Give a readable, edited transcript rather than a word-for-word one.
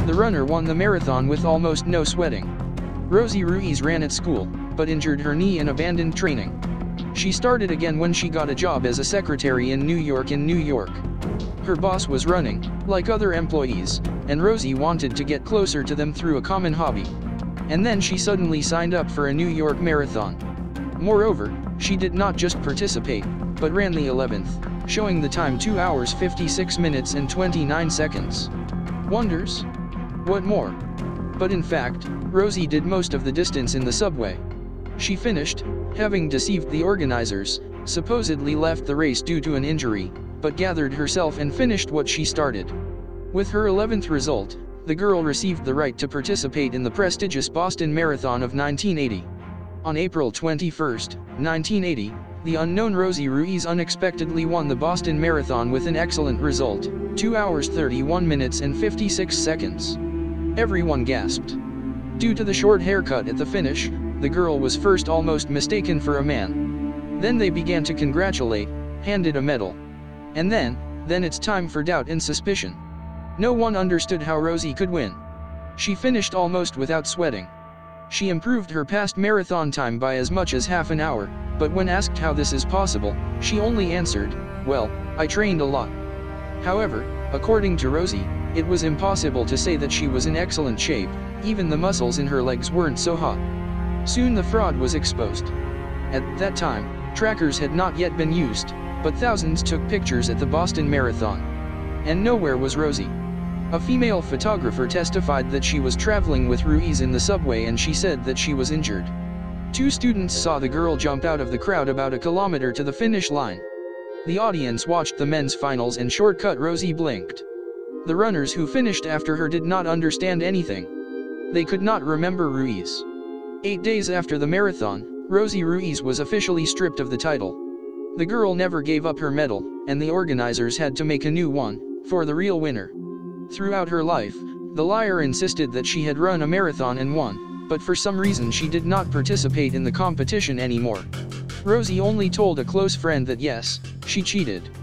The runner won the marathon with almost no sweating. Rosie Ruiz ran at school, but injured her knee and abandoned training. She started again when she got a job as a secretary in New York. Her boss was running, like other employees, and Rosie wanted to get closer to them through a common hobby. And then she suddenly signed up for a New York marathon. Moreover, she did not just participate, but ran the 11th, showing the time 2 hours 56 minutes and 29 seconds. Wonders? What more? But in fact, Rosie did most of the distance in the subway. She finished, having deceived the organizers, supposedly left the race due to an injury, but gathered herself and finished what she started. With her 11th result, the girl received the right to participate in the prestigious Boston Marathon of 1980. On April 21, 1980, the unknown Rosie Ruiz unexpectedly won the Boston Marathon with an excellent result, 2 hours 31 minutes and 56 seconds. Everyone gasped. Due to the short haircut at the finish, the girl was first almost mistaken for a man. Then they began to congratulate, handed a medal. And then it's time for doubt and suspicion. No one understood how Rosie could win. She finished almost without sweating. She improved her past marathon time by as much as half an hour, but when asked how this is possible, she only answered, "Well, I trained a lot." However, according to Rosie, it was impossible to say that she was in excellent shape, even the muscles in her legs weren't so hot. Soon the fraud was exposed. At that time, trackers had not yet been used, but thousands took pictures at the Boston Marathon. And nowhere was Rosie. A female photographer testified that she was traveling with Ruiz in the subway and she said that she was injured. 2 students saw the girl jump out of the crowd about a kilometer to the finish line. The audience watched the men's finals and shortcut Rosie blinked. The runners who finished after her did not understand anything. They could not remember Ruiz. 8 days after the marathon, Rosie Ruiz was officially stripped of the title. The girl never gave up her medal, and the organizers had to make a new one, for the real winner. Throughout her life, the liar insisted that she had run a marathon and won, but for some reason she did not participate in the competition anymore. Rosie only told a close friend that yes, she cheated.